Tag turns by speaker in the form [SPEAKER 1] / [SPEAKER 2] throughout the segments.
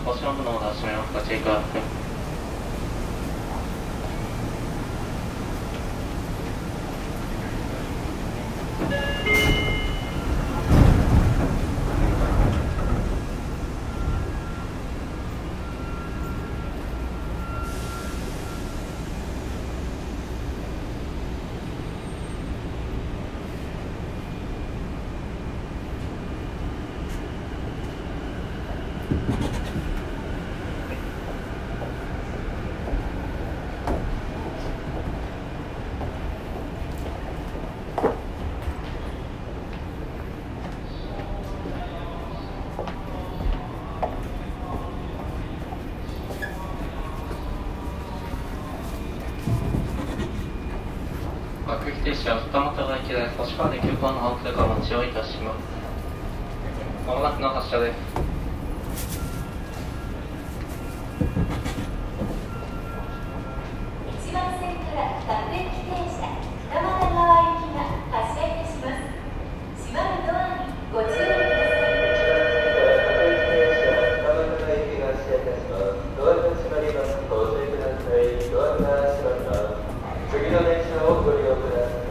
[SPEAKER 1] 星の部のオーダー閉めます。ご注意ください。各駅停車は二俣川駅で星川で急行の発通過待ちをいたします。まもなくの発車です。
[SPEAKER 2] 1番線から各駅停車二俣川行きが発車いたします。閉まるドアにご注意ください。
[SPEAKER 3] 次の電車をご利用ください。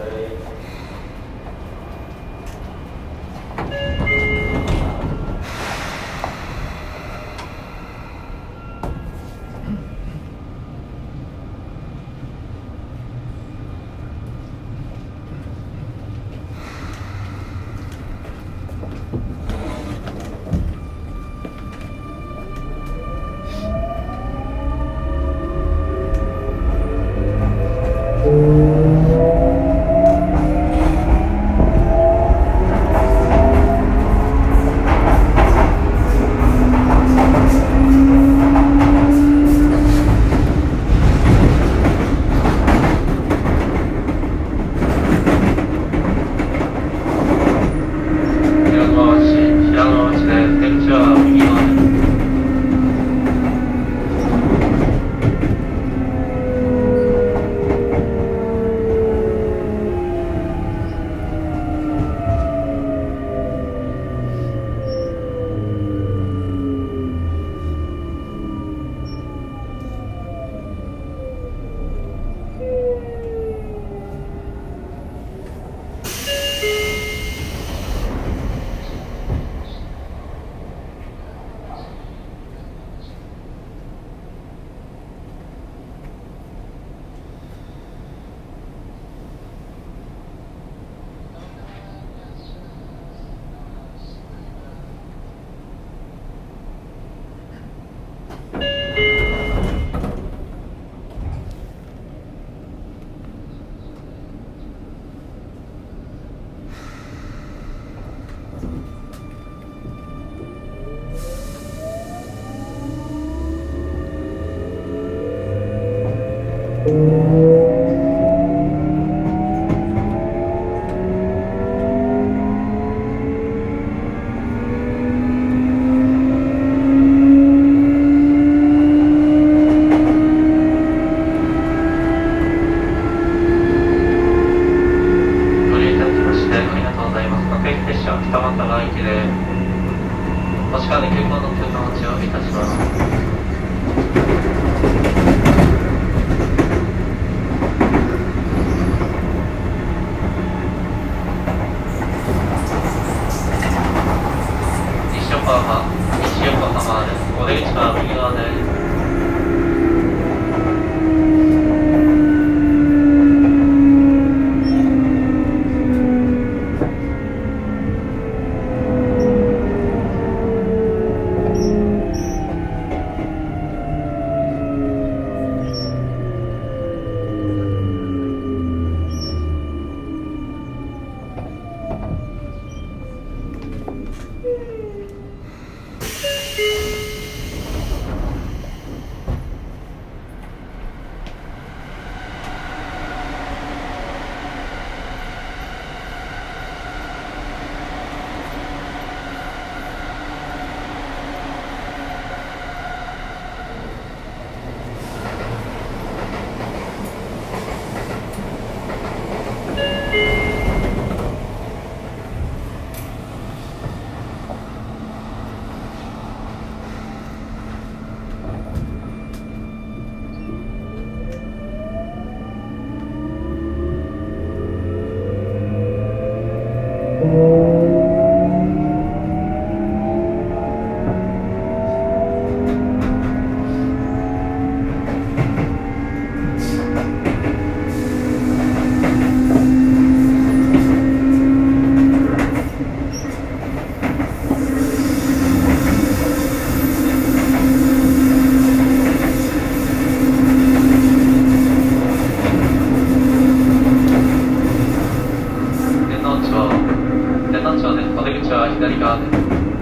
[SPEAKER 1] 左側です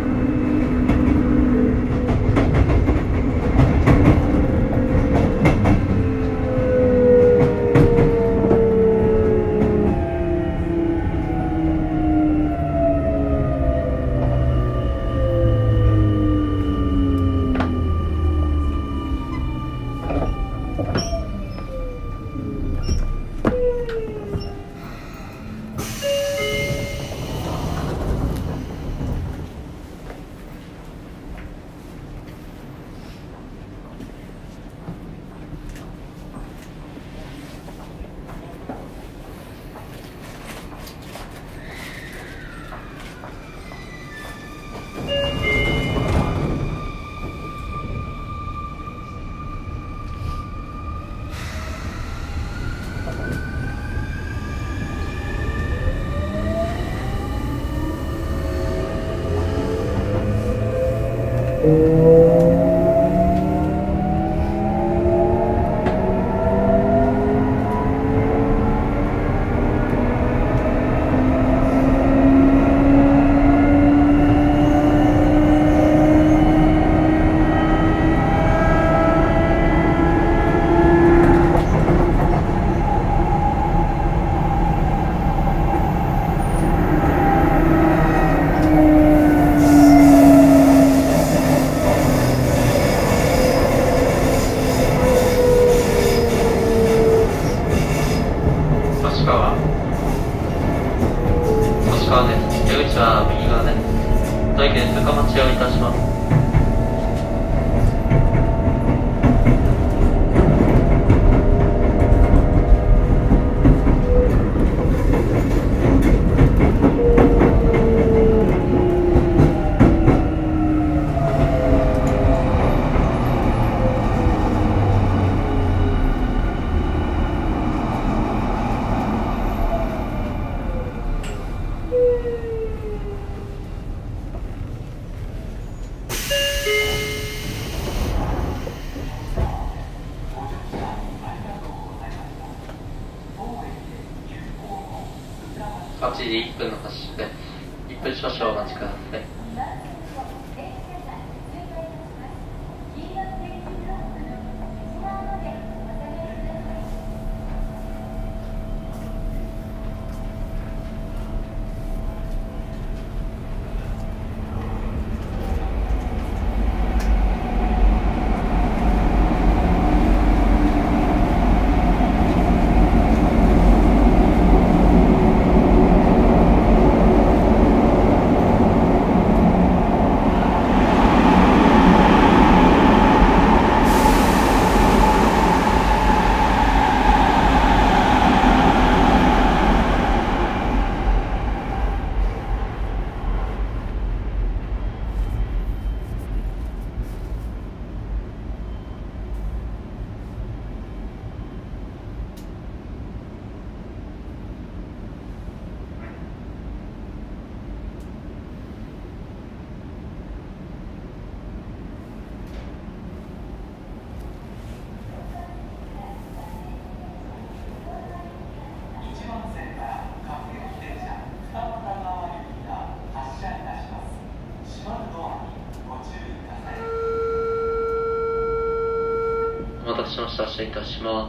[SPEAKER 1] 。8時1分の発車で1分少々お待ちください。お待たせしました。失礼いたします。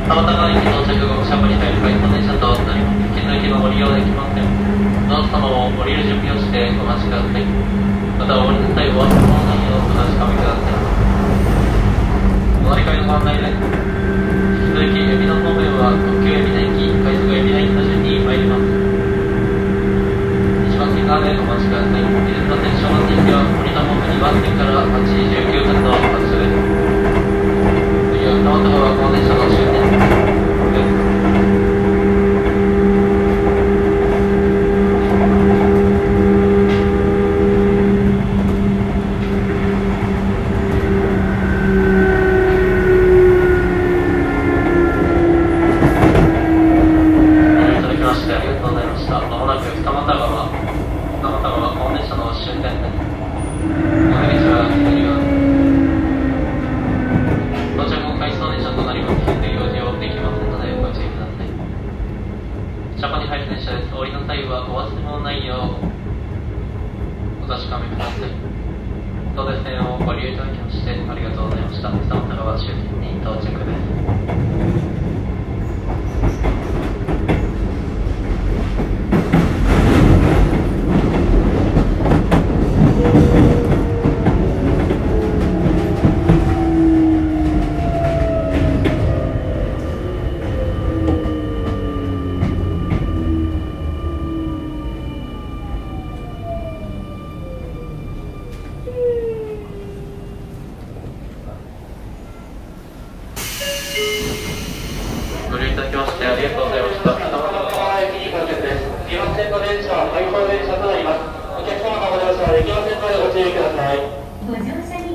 [SPEAKER 1] 玉川駅到着後、車庫に入る回送電車となります。券の駅はご利用できません。どうぞ様も降りる準備をしてお待ちください。また、お降りの際は、その内容をお確かめください。お乗り換えのご案内です。引き続き、海老名方面は、特急海老名駅、快速海老名駅の順に参ります。1番線側でお待ちください。水沼線湘南線では、森田方面2番線から8時19分の発車です。次は、玉川この電車の終点です。車庫に入る電車です。降りの際はお忘れ物ないようお確かめください。東西線をご利用いただきましてありがとうございました。久本川終点に到着です。ご利用いただきましてありがとうございました。玉川駅に到着です。2番線の電車は回送電車となります。お客様がご乗車できませんのでご注意ください。
[SPEAKER 2] ご乗車